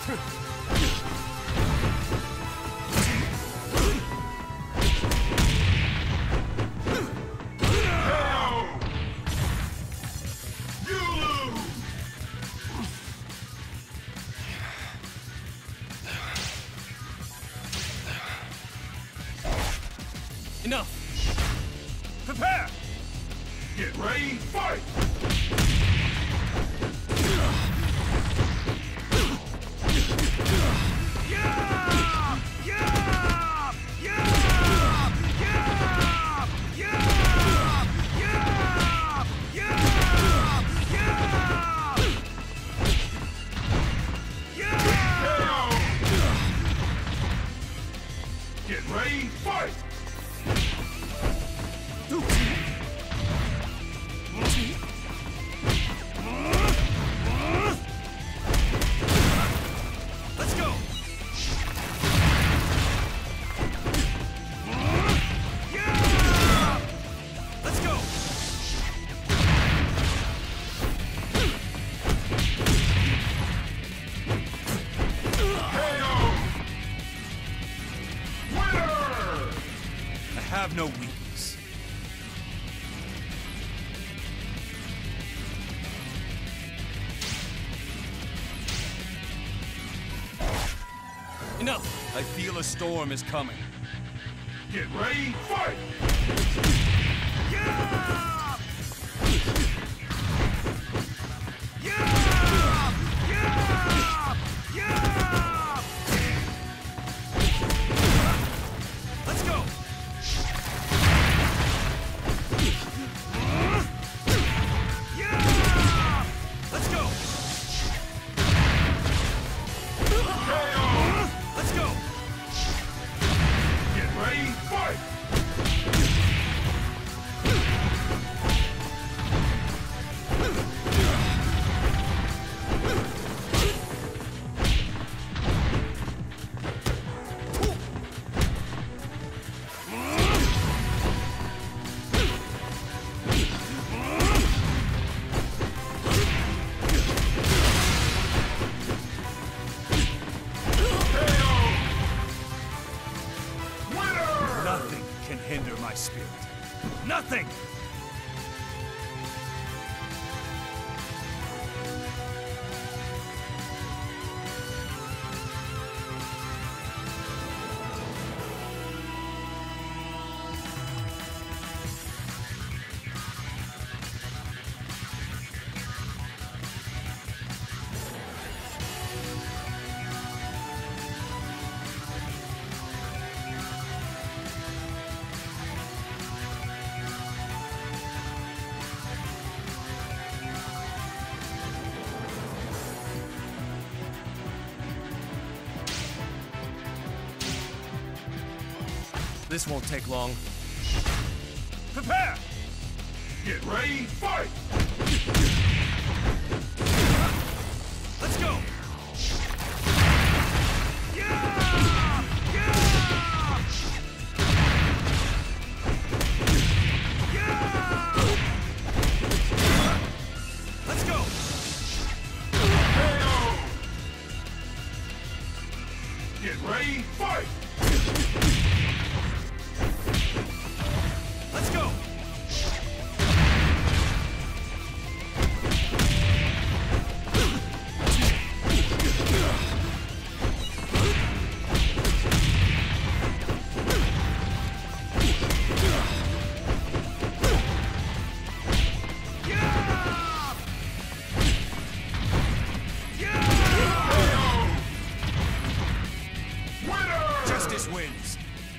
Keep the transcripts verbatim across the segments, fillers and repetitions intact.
Enough! Prepare! Get ready, fight! Get ready, fight! Let's go! Let's go! I have no weakness. Enough! I feel a storm is coming. Get ready, fight! Yeah! Yeah! Yeah! Yeah! Let's go! Yeah! Let's go! Let's go! Get ready, fight! Nothing can hinder my spirit. Nothing! This won't take long. Prepare! Get ready, fight! Let's go! Yeah! Yeah! Yeah! Let's go! Get ready, fight! Let's go! Yeah! Yeah! Winner! Justice wins.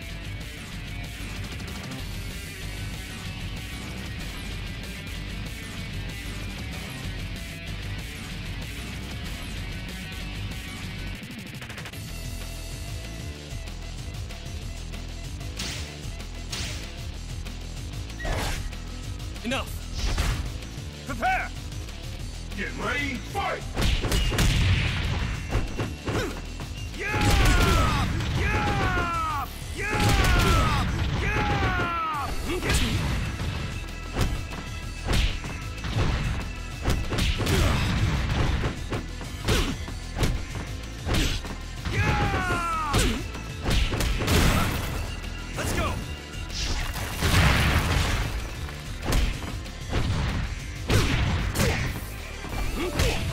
Enough! Prepare! Get ready, fight! Yeah! Yeah! Yeah! Yeah! Hmm?